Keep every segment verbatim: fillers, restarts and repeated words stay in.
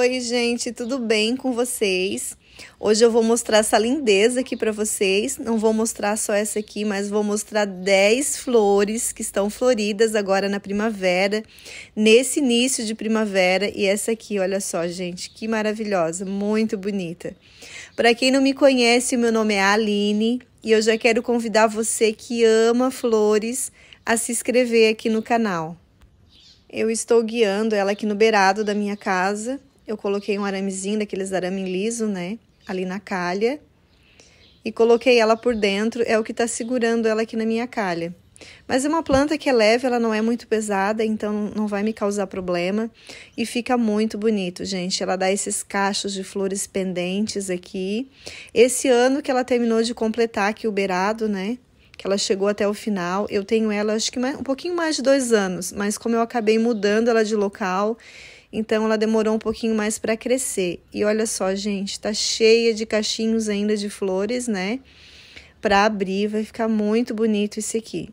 Oi, gente, tudo bem com vocês? Hoje eu vou mostrar essa lindeza aqui para vocês. Não vou mostrar só essa aqui, mas vou mostrar dez flores que estão floridas agora na primavera, nesse início de primavera. E essa aqui, olha só, gente, que maravilhosa, muito bonita. Para quem não me conhece, o meu nome é Aline e eu já quero convidar você que ama flores a se inscrever aqui no canal. Eu estou guiando ela aqui no beirado da minha casa. Eu coloquei um aramezinho, daqueles arame liso, né? Ali na calha. E coloquei ela por dentro, é o que tá segurando ela aqui na minha calha. Mas é uma planta que é leve, ela não é muito pesada, então não vai me causar problema. E fica muito bonito, gente. Ela dá esses cachos de flores pendentes aqui. Esse ano que ela terminou de completar aqui o beirado, né? Que ela chegou até o final. Eu tenho ela, acho que mais, um pouquinho mais de dois anos, mas como eu acabei mudando ela de local, então ela demorou um pouquinho mais para crescer. E olha só, gente, tá cheia de cachinhos ainda de flores, né? Para abrir, vai ficar muito bonito esse aqui.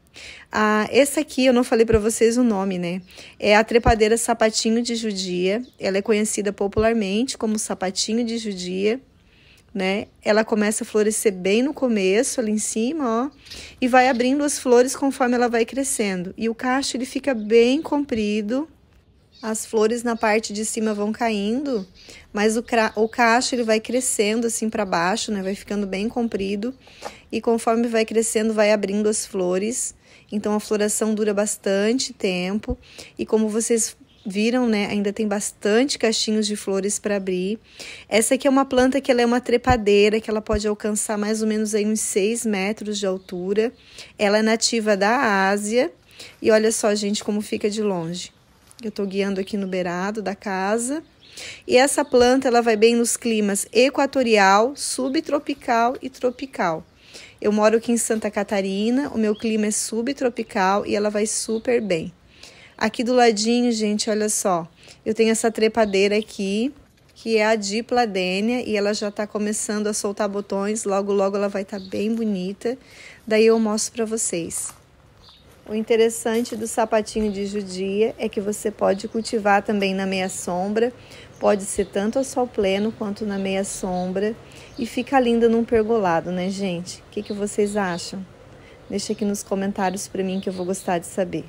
Ah, essa aqui eu não falei para vocês o nome, né? É a trepadeira sapatinho de judia. Ela é conhecida popularmente como sapatinho de judia, né? Ela começa a florescer bem no começo, ali em cima, ó, e vai abrindo as flores conforme ela vai crescendo. E o cacho, ele fica bem comprido, as flores na parte de cima vão caindo, mas o, o cacho, ele vai crescendo assim para baixo, né? Vai ficando bem comprido, e conforme vai crescendo, vai abrindo as flores. Então, a floração dura bastante tempo, e como vocês viram, né? Ainda tem bastante cachinhos de flores para abrir. Essa aqui é uma planta que ela é uma trepadeira, que ela pode alcançar mais ou menos aí uns seis metros de altura. Ela é nativa da Ásia. E olha só, gente, como fica de longe. Eu tô guiando aqui no beirado da casa. E essa planta, ela vai bem nos climas equatorial, subtropical e tropical. Eu moro aqui em Santa Catarina, o meu clima é subtropical e ela vai super bem. Aqui do ladinho, gente, olha só, eu tenho essa trepadeira aqui, que é a dipladênia, e ela já tá começando a soltar botões, logo, logo ela vai estar tá bem bonita, daí eu mostro pra vocês. O interessante do sapatinho de judia é que você pode cultivar também na meia sombra, pode ser tanto ao sol pleno quanto na meia sombra, e fica linda num pergolado, né, gente? O que que vocês acham? Deixa aqui nos comentários pra mim que eu vou gostar de saber.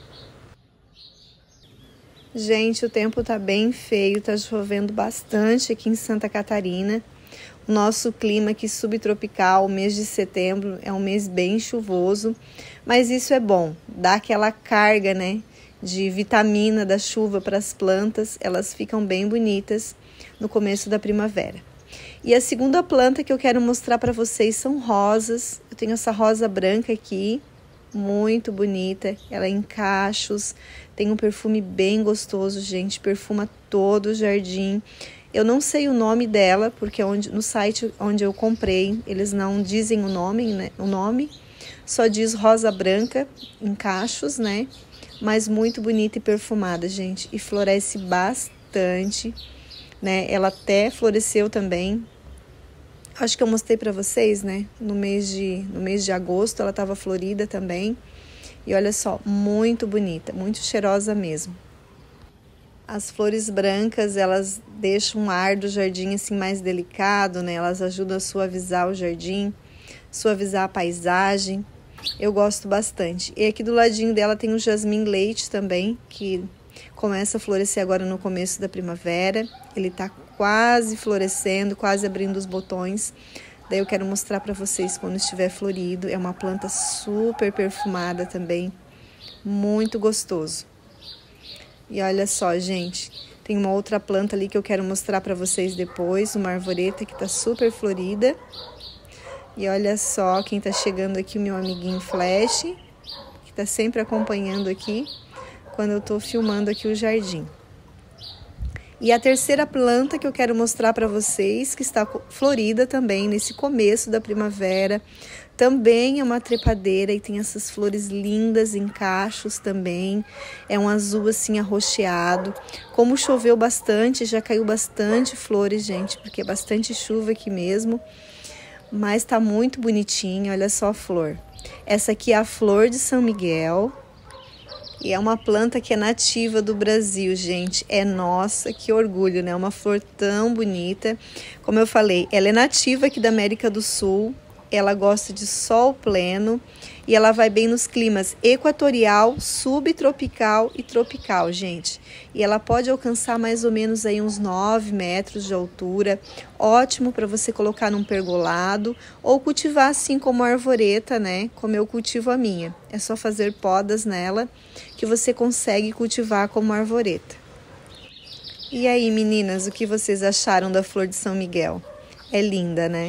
Gente, o tempo tá bem feio, tá chovendo bastante aqui em Santa Catarina. O nosso clima aqui subtropical, o mês de setembro, é um mês bem chuvoso, mas isso é bom, dá aquela carga, né, de vitamina da chuva para as plantas, elas ficam bem bonitas no começo da primavera. E a segunda planta que eu quero mostrar para vocês são rosas. Eu tenho essa rosa branca aqui, muito bonita, ela é em cachos, tem um perfume bem gostoso, gente, perfuma todo o jardim. Eu não sei o nome dela, porque onde, no site onde eu comprei, eles não dizem o nome, né? O nome só diz rosa branca em cachos, né? Mas muito bonita e perfumada, gente, e floresce bastante, né? Ela até floresceu também. Acho que eu mostrei para vocês, né? No mês de, no mês de agosto ela estava florida também. E olha só, muito bonita, muito cheirosa mesmo. As flores brancas, elas deixam um ar do jardim assim mais delicado, né? Elas ajudam a suavizar o jardim, suavizar a paisagem. Eu gosto bastante. E aqui do ladinho dela tem o jasmim leite também, que começa a florescer agora no começo da primavera. Ele tá quase florescendo, quase abrindo os botões. Daí eu quero mostrar para vocês quando estiver florido. É uma planta super perfumada também, muito gostoso. E olha só, gente, tem uma outra planta ali que eu quero mostrar para vocês depois, uma arvoreta que tá super florida. E olha só quem tá chegando aqui, o meu amiguinho Flash, que tá sempre acompanhando aqui quando eu tô filmando aqui o jardim. E a terceira planta que eu quero mostrar para vocês, que está florida também nesse começo da primavera, também é uma trepadeira e tem essas flores lindas em cachos também. É um azul assim arroxeado. Como choveu bastante, já caiu bastante flores, gente, porque é bastante chuva aqui mesmo. Mas tá muito bonitinho, olha só a flor. Essa aqui é a flor de São Miguel. E é uma planta que é nativa do Brasil, gente. É nossa, que orgulho, né? Uma flor tão bonita. Como eu falei, ela é nativa aqui da América do Sul. Ela gosta de sol pleno e ela vai bem nos climas equatorial, subtropical e tropical, gente. E ela pode alcançar mais ou menos aí uns nove metros de altura. Ótimo para você colocar num pergolado ou cultivar assim como arvoreta, né? Como eu cultivo a minha. É só fazer podas nela que você consegue cultivar como arvoreta. E aí, meninas, o que vocês acharam da flor de São Miguel? É linda, né?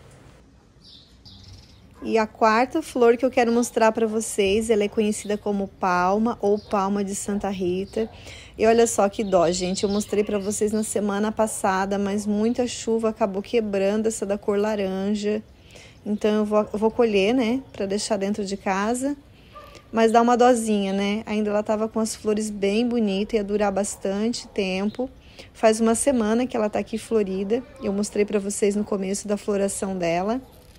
E a quarta flor que eu quero mostrar para vocês, ela é conhecida como palma ou palma de Santa Rita. E olha só que dó, gente, eu mostrei para vocês na semana passada, mas muita chuva acabou quebrando essa da cor laranja. Então eu vou, eu vou colher, né, para deixar dentro de casa. Mas dá uma dosinha, né? Ainda ela tava com as flores bem bonitas, ia durar bastante tempo. Faz uma semana que ela tá aqui florida. Eu mostrei para vocês no começo da floração dela.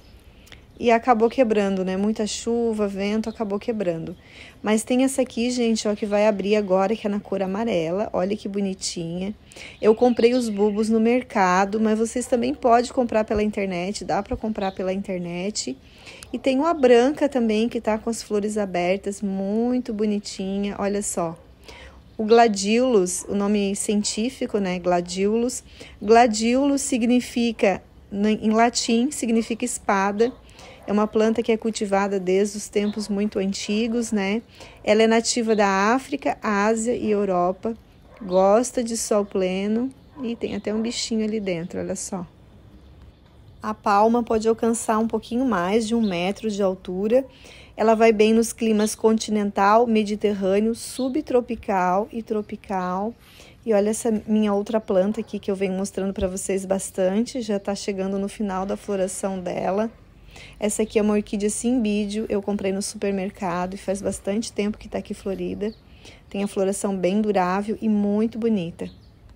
E acabou quebrando, né? Muita chuva, vento, acabou quebrando. Mas tem essa aqui, gente, ó, que vai abrir agora, que é na cor amarela. Olha que bonitinha. Eu comprei os bulbos no mercado, mas vocês também podem comprar pela internet. Dá para comprar pela internet. E tem uma branca também, que tá com as flores abertas, muito bonitinha. Olha só. O gladiolus, o nome científico, né? Gladiolus. Gladiolus significa, em latim, significa espada. É uma planta que é cultivada desde os tempos muito antigos, né? Ela é nativa da África, Ásia e Europa. Gosta de sol pleno e tem até um bichinho ali dentro, olha só. A palma pode alcançar um pouquinho mais de um metro de altura. Ela vai bem nos climas continental, mediterrâneo, subtropical e tropical. E olha essa minha outra planta aqui que eu venho mostrando para vocês bastante. Já tá chegando no final da floração dela. Essa aqui é uma orquídea cimbídeo, eu comprei no supermercado e faz bastante tempo que tá aqui florida. Tem a floração bem durável e muito bonita.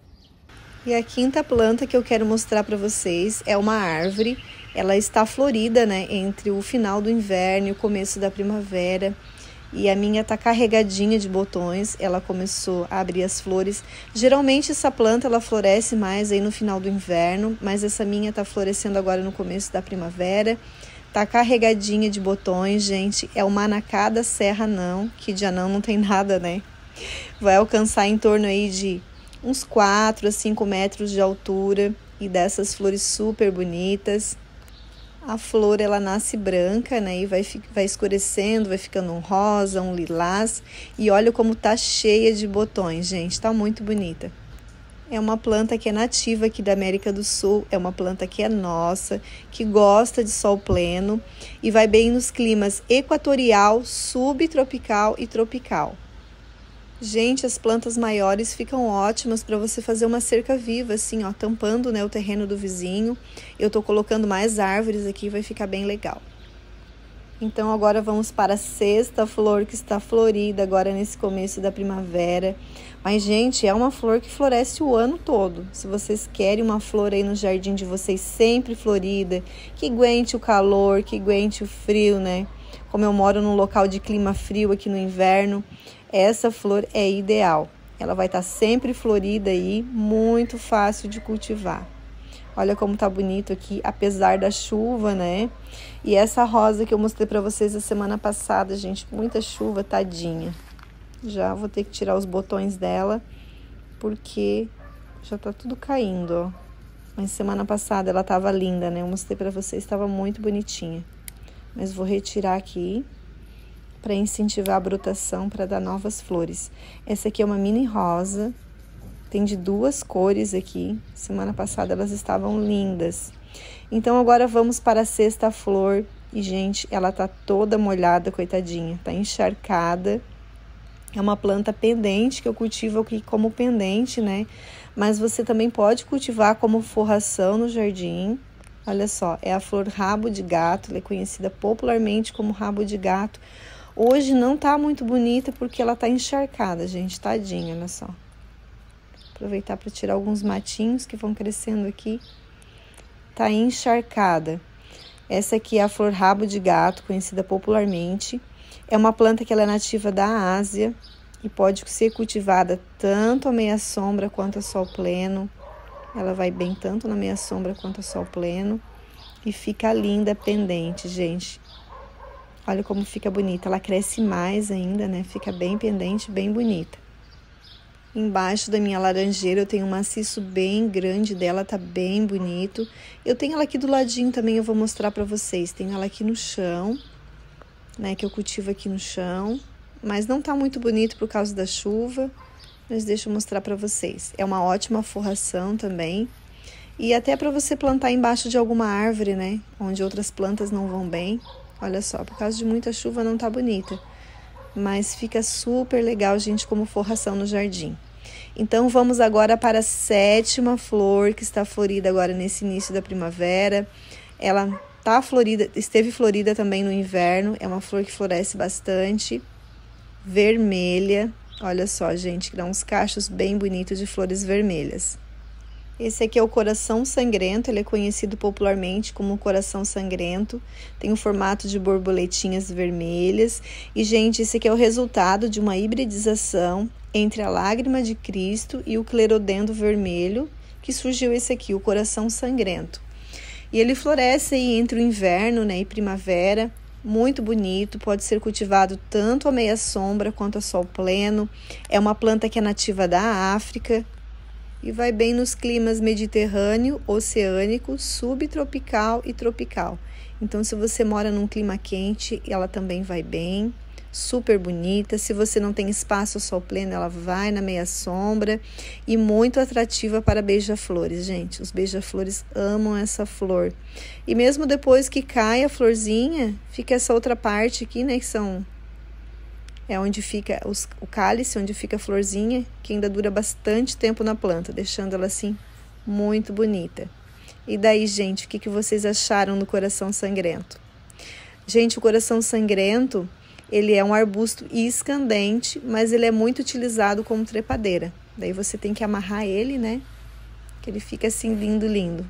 E a quinta planta que eu quero mostrar para vocês é uma árvore. Ela está florida, né, entre o final do inverno e o começo da primavera. E a minha tá carregadinha de botões, ela começou a abrir as flores. Geralmente essa planta ela floresce mais aí no final do inverno, mas essa minha tá florescendo agora no começo da primavera. Tá carregadinha de botões, gente. É o manacá da serra não, que de anão não tem nada, né? Vai alcançar em torno aí de uns quatro a cinco metros de altura e dessas flores super bonitas. A flor, ela nasce branca, né, e vai, vai escurecendo, vai ficando um rosa, um lilás. E olha como tá cheia de botões, gente, tá muito bonita. É uma planta que é nativa aqui da América do Sul, é uma planta que é nossa, que gosta de sol pleno e vai bem nos climas equatorial, subtropical e tropical. Gente, as plantas maiores ficam ótimas para você fazer uma cerca viva, assim, ó, tampando, né, o terreno do vizinho. Eu tô colocando mais árvores aqui, vai ficar bem legal. Então, agora vamos para a sexta flor que está florida agora nesse começo da primavera. Mas, gente, é uma flor que floresce o ano todo. Se vocês querem uma flor aí no jardim de vocês sempre florida, que aguente o calor, que aguente o frio, né? Como eu moro num local de clima frio aqui no inverno, essa flor é ideal. Ela vai estar sempre florida aí, muito fácil de cultivar. Olha como tá bonito aqui, apesar da chuva, né? E essa rosa que eu mostrei pra vocês a semana passada, gente, muita chuva, tadinha. Já vou ter que tirar os botões dela, porque já tá tudo caindo, ó. Mas semana passada ela tava linda, né? Eu mostrei pra vocês, tava muito bonitinha. Mas vou retirar aqui para incentivar a brotação, para dar novas flores. Essa aqui é uma mini rosa, tem de duas cores aqui. Semana passada elas estavam lindas. Então agora vamos para a sexta flor. E, gente, ela tá toda molhada, coitadinha, tá encharcada. É uma planta pendente que eu cultivo aqui como pendente, né? Mas você também pode cultivar como forração no jardim. Olha só, é a flor rabo de gato, ela é conhecida popularmente como rabo de gato. Hoje não tá muito bonita porque ela tá encharcada, gente, tadinha, olha só. Aproveitar para tirar alguns matinhos que vão crescendo aqui. Tá encharcada. Essa aqui é a flor rabo de gato, conhecida popularmente. É uma planta que ela é nativa da Ásia. e pode ser cultivada tanto a meia sombra quanto a sol pleno. Ela vai bem tanto na meia sombra quanto a sol pleno e fica linda pendente, gente. Olha como fica bonita, ela cresce mais ainda, né? Fica bem pendente, bem bonita. Embaixo da minha laranjeira eu tenho um maciço bem grande dela, tá bem bonito. Eu tenho ela aqui do ladinho também, eu vou mostrar pra vocês. Tenho ela aqui no chão, né? Que eu cultivo aqui no chão. Mas não tá muito bonito por causa da chuva. Mas deixa eu mostrar pra vocês. É uma ótima forração também. E até pra você plantar embaixo de alguma árvore, né? Onde outras plantas não vão bem. Olha só, por causa de muita chuva não tá bonita. Mas fica super legal, gente, como forração no jardim. Então, vamos agora para a sétima flor, que está florida agora nesse início da primavera. Ela tá florida, esteve florida também no inverno. É uma flor que floresce bastante. Vermelha. Olha só, gente, que dá uns cachos bem bonitos de flores vermelhas. Esse aqui é o coração sangrento, ele é conhecido popularmente como coração sangrento. Tem o formato de borboletinhas vermelhas. E, gente, esse aqui é o resultado de uma hibridização entre a lágrima de Cristo e o clerodendro vermelho, que surgiu esse aqui, o coração sangrento. E ele floresce aí entre o inverno, né, e primavera. Muito bonito, pode ser cultivado tanto a meia sombra quanto a sol pleno. É uma planta que é nativa da África. E vai bem nos climas mediterrâneo, oceânico, subtropical e tropical. Então, se você mora num clima quente, ela também vai bem. Super bonita. Se você não tem espaço ao sol pleno, ela vai na meia sombra. E muito atrativa para beija-flores, gente. Os beija-flores amam essa flor. E mesmo depois que cai a florzinha, fica essa outra parte aqui, né, que são... É onde fica os, o cálice, onde fica a florzinha, que ainda dura bastante tempo na planta, deixando ela assim muito bonita. E daí, gente, o que, que vocês acharam do coração sangrento? Gente, o coração sangrento, ele é um arbusto escandente, mas ele é muito utilizado como trepadeira. Daí você tem que amarrar ele, né? Que ele fica assim lindo, lindo.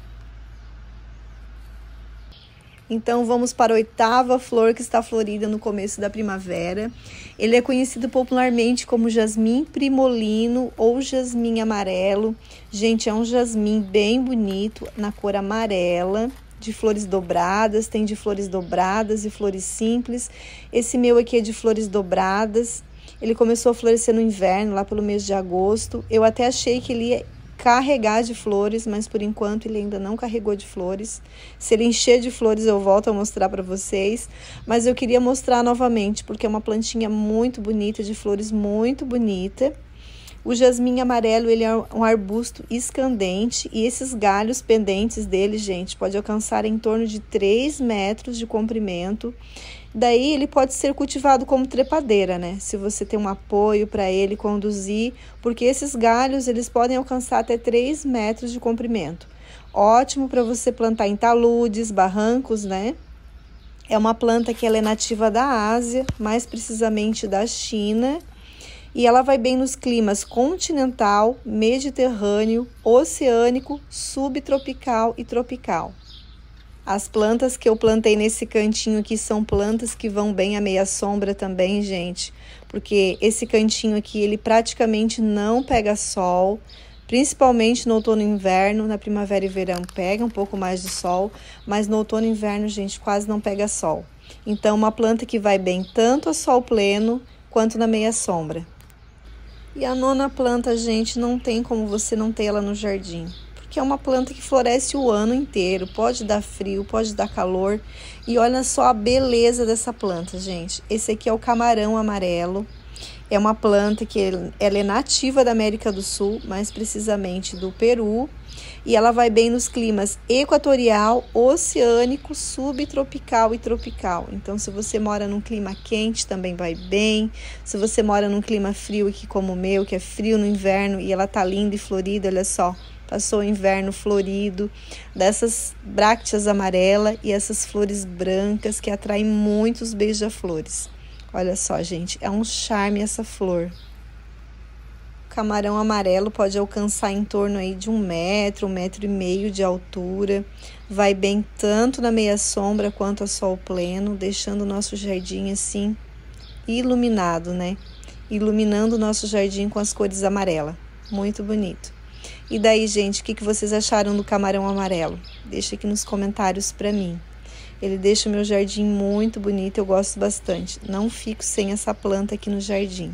Então, vamos para a oitava flor que está florida no começo da primavera. Ele é conhecido popularmente como jasmim primolino ou jasmim amarelo. Gente, é um jasmim bem bonito, na cor amarela, de flores dobradas. Tem de flores dobradas e flores simples. Esse meu aqui é de flores dobradas. Ele começou a florescer no inverno, lá pelo mês de agosto. Eu até achei que ele ia carregar de flores, mas por enquanto ele ainda não carregou de flores. Se ele encher de flores, eu volto a mostrar para vocês, mas eu queria mostrar novamente, porque é uma plantinha muito bonita, de flores muito bonita. O jasmim amarelo, ele é um arbusto escandente, e esses galhos pendentes dele, gente, pode alcançar em torno de três metros de comprimento. Daí ele pode ser cultivado como trepadeira, né? Se você tem um apoio para ele conduzir, porque esses galhos eles podem alcançar até três metros de comprimento. Ótimo para você plantar em taludes, barrancos, né? É uma planta que ela é nativa da Ásia, mais precisamente da China, e ela vai bem nos climas continental, mediterrâneo, oceânico, subtropical e tropical. As plantas que eu plantei nesse cantinho aqui são plantas que vão bem à meia sombra também, gente. Porque esse cantinho aqui, ele praticamente não pega sol, principalmente no outono e inverno. Na primavera e verão pega um pouco mais de sol, mas no outono e inverno, gente, quase não pega sol. Então, uma planta que vai bem tanto a sol pleno quanto na meia sombra. E a nona planta, gente, não tem como você não ter ela no jardim. Que é uma planta que floresce o ano inteiro, pode dar frio, pode dar calor. E olha só a beleza dessa planta, gente. Esse aqui é o camarão amarelo. É uma planta que ela é nativa da América do Sul, mais precisamente do Peru. E ela vai bem nos climas equatorial, oceânico, subtropical e tropical. Então, se você mora num clima quente, também vai bem. Se você mora num clima frio, aqui como o meu, que é frio no inverno, e ela tá linda e florida, olha só. Passou o inverno florido, dessas brácteas amarelas e essas flores brancas que atraem muitos beija-flores. Olha só, gente, é um charme essa flor. O camarão amarelo pode alcançar em torno aí de um metro, um metro e meio de altura. Vai bem tanto na meia sombra quanto a sol pleno, deixando o nosso jardim assim iluminado, né? iluminando o nosso jardim com as cores amarela. Muito bonito. E daí, gente, o que vocês acharam do camarão amarelo? Deixa aqui nos comentários para mim. Ele deixa o meu jardim muito bonito, eu gosto bastante. Não fico sem essa planta aqui no jardim.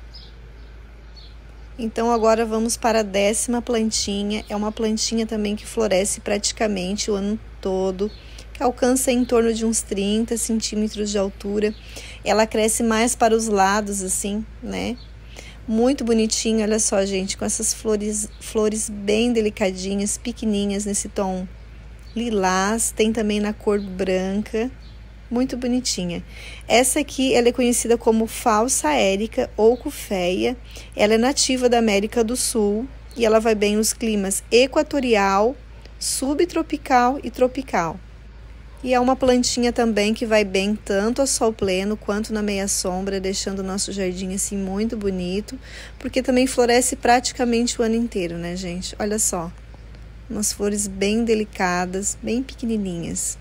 Então agora vamos para a décima plantinha. É uma plantinha também que floresce praticamente o ano todo, que alcança em torno de uns trinta centímetros de altura. Ela cresce mais para os lados, assim, né? Muito bonitinho, olha só, gente, com essas flores, flores bem delicadinhas, pequenininhas, nesse tom lilás. Tem também na cor branca. Muito bonitinha. Essa aqui, ela é conhecida como falsa érica ou cufeia. Ela é nativa da América do Sul e ela vai bem nos climas equatorial, subtropical e tropical. E é uma plantinha também que vai bem tanto a sol pleno quanto na meia sombra, deixando o nosso jardim assim muito bonito, porque também floresce praticamente o ano inteiro, né, gente? Olha só, umas flores bem delicadas, bem pequenininhas.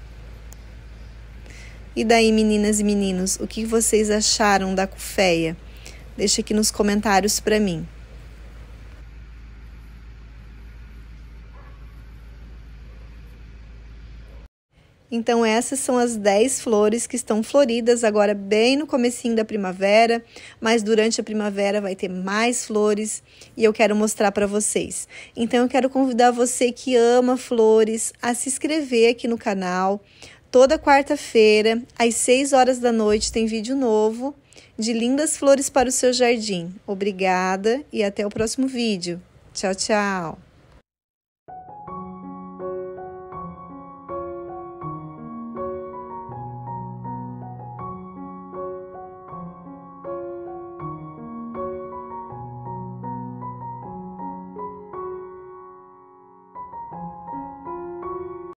E daí, meninas e meninos, o que vocês acharam da cufeia? Deixa aqui nos comentários para mim. Então, essas são as dez flores que estão floridas agora bem no comecinho da primavera, mas durante a primavera vai ter mais flores e eu quero mostrar para vocês. Então, eu quero convidar você que ama flores a se inscrever aqui no canal. Toda quarta-feira, às seis horas da noite, tem vídeo novo de lindas flores para o seu jardim. Obrigada e até o próximo vídeo. Tchau, tchau!